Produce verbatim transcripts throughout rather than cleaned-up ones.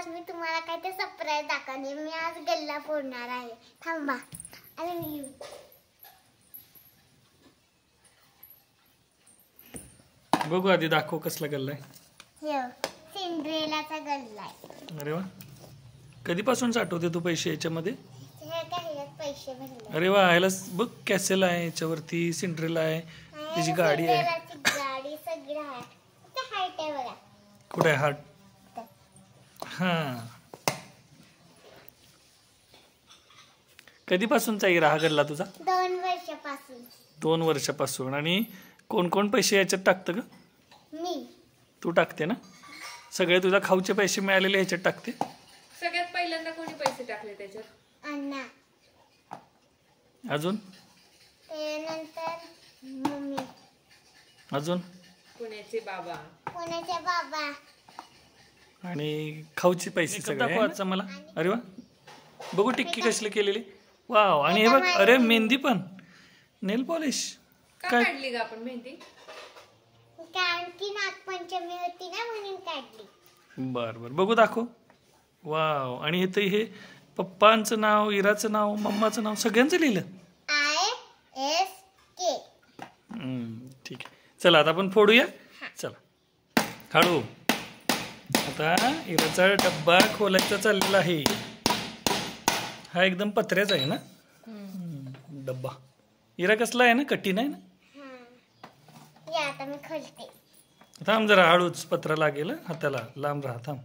मी तुम्हाला काय ते सरप्राईज दाखवणार. मी आज गल्ला फोडणार आहे. थांबा. अरे मी बघू आधी दाखव कसला गल्ला आहे. हे सिंड्रेलाचा गल्ला आहे. अरे वा, कधीपासून साठवते तू पैसे याच्यामध्ये? हे काय ह्यात पैसे भरले. अरे वा, ह्याला बघ कॅसेल आहे, याच्यावरती सिंड्रेला आहे, त्याची गाडी आहे. गाडी सगळी आहे. ते हाईट आहे बघा. कुठे आहे हार्ट? हा, कधीपासूनचा इरा हा गल्ला तुझा? दोन वर्षापासून. दोन वर्षापासून. आणि कोण कोण पैसे याच्यात टाकतं ग? मी. तू टाकते ना? सगळे तुझ्या खाऊचे पैसे मिळालेले ह्याच्यात टाकते? सगळ्यात पहिल्यांदा कोणी पैसे टाकले त्याच्यात? अण्णा. अजून? त्यानंतर मम्मी. अजून? पुण्याचे बाबा. पुण्याचे बाबा. आणि खाऊचे पैसे सगळे दाखव आजचा मला. अरे वा, बघू टिक्की कसली केलेली. वाव. आणि हे बघ, अरे मेहंदी पण, नेल पॉलिश. का काढली ग आपण मेहंदी? कारण की नागपंचमी होती ना म्हणून काढली. बर बर, बघू दाखव. वाव. आणि इथे हे पप्पांचं नाव, इराचं नाव, मम्माचं नाव सगळ्यांचं लिहिलं. I S K. ठीक आहे, चला आता आपण फोडूया. चला हळू. आता इराचा डब्बा खोलायचा चाललेला आहे. हा एकदम पत्र्याचा आहे ना डब्बा? इरा कसला आहे ना, कठीण आहे ना? या आता मी खोलते. थांब जरा, हळूच, पत्रा लागेल हाताला, लांब राहा. थांब.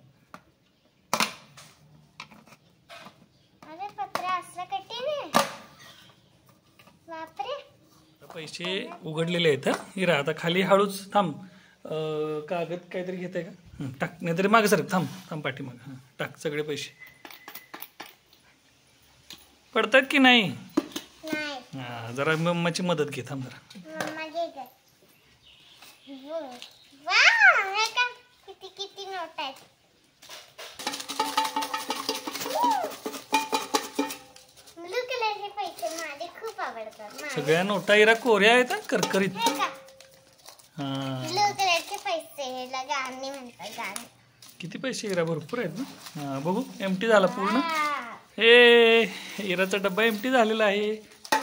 अरे पत्रा असं कठीण आहे. बापरे. पैसे उघडलेले आहेत. हा इरा, आता खाली हळूच थांब. कागद काहीतरी घेत आहे का? टाक, नाहीतरी मागे सर. थांब थांब पाठी माग. हां टाक सगळे पैसे. पडतात की नाही? नाही. हा, जरा मम्माची मदत घे. थांब जरा. मम्मा घे ग. वाव, हे का किती किती नोट आहेत. ब्लू कलरचे पैसे माझे खूप आवडतात. सगळ्या नोटा इरा कोऱ्या आहेत हा, करकरीत. हे का हा, ब्लू कलरचे पैसे, ह्याला गाणी म्हणतात. गाणी. किती पैसे इरा? भरपूर आहेत ना. हा बघू, एमटी झाला पूर्ण. वाव. हे इराचा डब्बा एमटी झालेला आहे.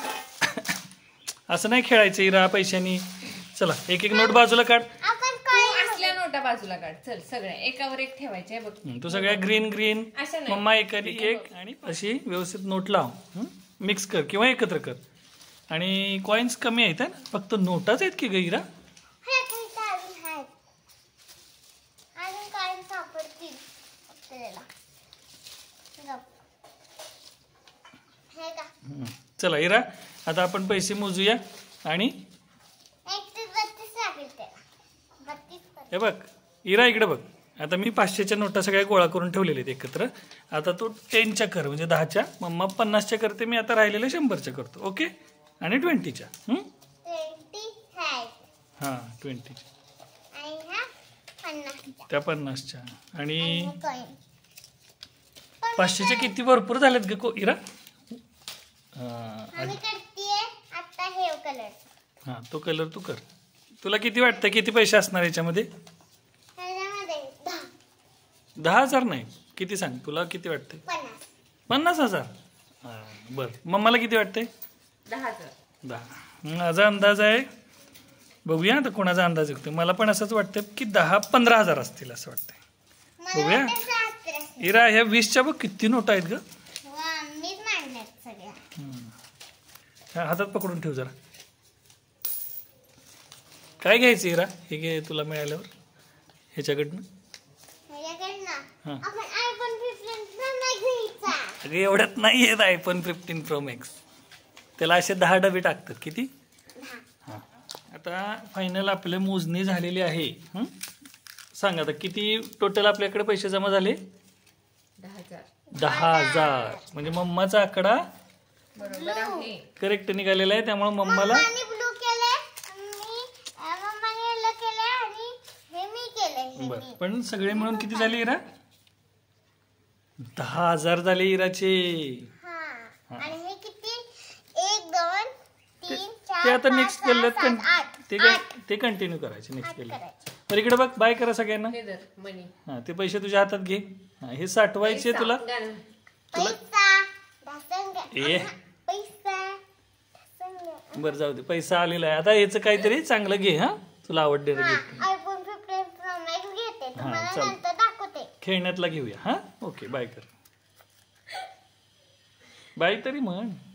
असं नाही खेळायचं इरा पैशानी. चला एक एक नोट बाजूला काढ. आपण तू असल्या नोटा बाजूला काढ. चल, सगळ्या एकावर एक ठेवायचे बघ. तू सगळ्या ग्रीन ग्रीन, अशा नाही. मम्मा एखादी एक, आणि अशी व्यवस्थित नोट लाव. मिक्स कर किंवा एकत्र कर. आणि कॉइन्स कमी आहेत ना, फक्त नोटाच आहेत की गैरा? अजून काय सापडतील आपल्याला. हे का चला इरा, आता आपण पैसे मोजूया. आणि एकतीस बत्तीस लागेल त्याला. बत्तीस. हे बघ इरा, इकडे बघ. आता मी पाचशेच्या नोटा सगळ्या गोळा करून ठेवलेल्या आहेत एकत्र. आता तू टेनच्या कर, म्हणजे दहाच्या. मम्मा पन्नासच्या करते, मी आता राहिलेल्या शंभरच्या करतो. ओके. आणि ट्वेंटीच्या. Twenty five. हां ट्वेंटीच्या. आणि हा पन्नासच्या. त्या पन्नासच्या. आणि आणि कॉइन. पाचशेच्या किती भरपूर झालेत ग को इरा? आम्ही करतेय आता हे कलर. हां तो कलर तू कर. तुला किती वाटतं किती पैसे असणार याच्यामध्ये? ह्याच्यामध्ये दहा. दहा हजार नाही, किती सांग, तुला किती वाटतंय? पन्नास. पन्नास हजार. हां बरं. मम्माला किती वाटतंय? दहा हजार. दहा. माझा अंदाज आहे, बघूया आता कोणाचा अंदाज येतो. मला पण असंच वाटतं की दहा पंधरा हजार असतील असं वाटतंय. बघूया. मला वाटतं सहात्तर असेल. इरा ह्या वीसच्या बघ किती नोटा आहेत ग. वा, मीच मांडल्यात सगळ्या. हा, हातात पकडून ठेव जरा. काय घ्यायचं इरा हे घे तुला मिळाल्यावर ह्याच्याकडनं? ह्याच्याकडनं हां. आपण आयफोन फिफ्टीन प्रो मॅक्स घ्यायचा. अगं एवढ्यात नाही येत आयफोन फिफ्टीन प्रो मॅक्स. त्याला असे दहा डबे टाकतात. किती? हां. आता फायनल आपले मोजणी झालेली आहे. हं? सांग आता किती टोटल आपल्याकडे पैसे जमा झाले? दहा हजार. दहा हजार. म्हणजे मम्माचा आकडा बरोबर आहे. करेक्ट निघालेला आहे. त्यामुळे मम्माला मम्माने ब्लू केलंय, मी मम्माने येलो केलंय, आणि हे मी केलंय. हे बरं. मी. पण सगळे मिळून किती झाले इरा? दहा हजार झाले इराचे. हां. आणि हे किती? एक दोन तीन ते चार आता पाच नेक्स्ट सहा केलं सात आठ. ते आठ ते कंटिन्यू करायचे नेक्स्ट आठ केलं. करायचे. तर इकडे बघ बाय करा सगळ्यांना. हे धर मनी. हा ते पैसे तुझ्या हातात घे. हा, हे साठवायचे तुला. गाणं. तुला पैसा ढासंग ए पैसा ढासंग बरं जाऊ दे पैसा आलेला आहे. आता ह्याचं काहीतरी चांगलं घे. हा तुला आवडलेलं हा gift iPhone fifteen pro max घेते तुम्हाला चल. नंतर दाखवते. खेळण्यातला घेऊया. हा ओके बाय कर. बाय तरी म्हण.